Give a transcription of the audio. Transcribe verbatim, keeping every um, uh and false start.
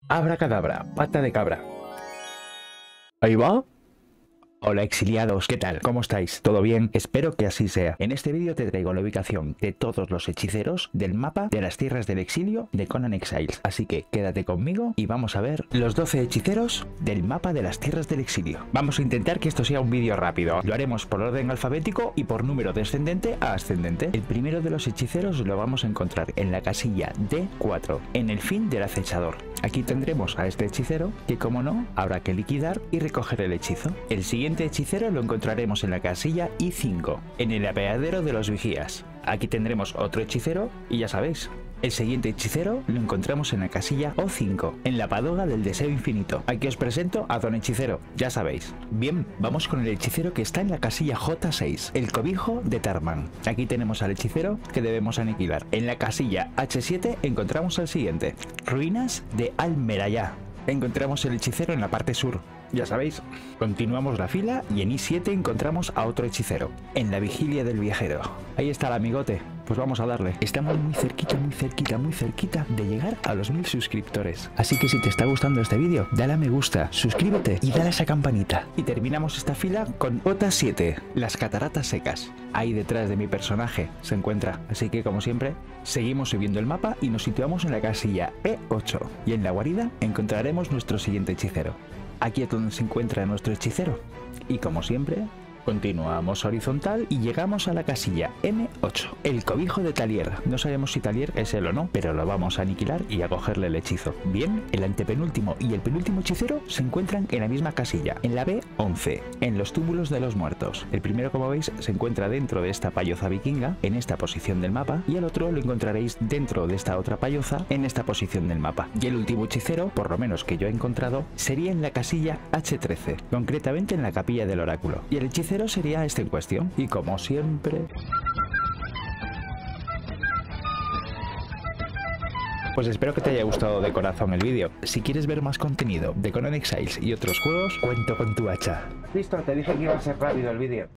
Abracadabra, pata de cabra. Ahí va. Hola exiliados, ¿qué tal? ¿Cómo estáis? ¿Todo bien? Espero que así sea. En este vídeo te traigo la ubicación de todos los hechiceros del mapa de las tierras del exilio de Conan Exiles. Así que quédate conmigo y vamos a ver los doce hechiceros del mapa de las tierras del exilio. Vamos a intentar que esto sea un vídeo rápido. Lo haremos por orden alfabético y por número descendente a ascendente. El primero de los hechiceros lo vamos a encontrar en la casilla D cuatro, en el fin del acechador. Aquí tendremos a este hechicero que, como no, habrá que liquidar y recoger el hechizo. El siguiente hechicero lo encontraremos en la casilla I cinco, en el apeadero de los vigías. Aquí tendremos otro hechicero y ya sabéis, el siguiente hechicero lo encontramos en la casilla O cinco, en la padoga del deseo infinito. Aquí os presento a Don Hechicero, ya sabéis. Bien, vamos con el hechicero que está en la casilla J seis, el cobijo de Tarman. Aquí tenemos al hechicero que debemos aniquilar. En la casilla H siete encontramos al siguiente, ruinas de Almerayá. Encontramos el hechicero en la parte sur, ya sabéis. Continuamos la fila y en I siete encontramos a otro hechicero, en la vigilia del viajero. Ahí está el amigote, pues vamos a darle. Estamos muy cerquita, muy cerquita, muy cerquita de llegar a los mil suscriptores. Así que si te está gustando este vídeo, dale a me gusta, suscríbete y dale a esa campanita. Y terminamos esta fila con J siete, las cataratas secas. Ahí detrás de mi personaje se encuentra, así que como siempre, seguimos subiendo el mapa y nos situamos en la casilla E ocho. Y en la guarida encontraremos nuestro siguiente hechicero. Aquí es donde se encuentra nuestro hechicero. Y como siempre, continuamos horizontal y llegamos a la casilla M ocho, el cobijo de Talier. No sabemos si Talier es él o no, pero lo vamos a aniquilar y a cogerle el hechizo. Bien, el antepenúltimo y el penúltimo hechicero se encuentran en la misma casilla, en la B once, en los túmulos de los muertos. El primero, como veis, se encuentra dentro de esta payoza vikinga, en esta posición del mapa, y el otro lo encontraréis dentro de esta otra payoza, en esta posición del mapa. Y el último hechicero, por lo menos que yo he encontrado, sería en la casilla H trece, concretamente en la capilla del oráculo. Y el hechicero sería este en cuestión, y como siempre... Pues espero que te haya gustado de corazón el vídeo. Si quieres ver más contenido de Conan Exiles y otros juegos, cuento con tu hacha. Listo, te dije que iba a ser rápido el vídeo.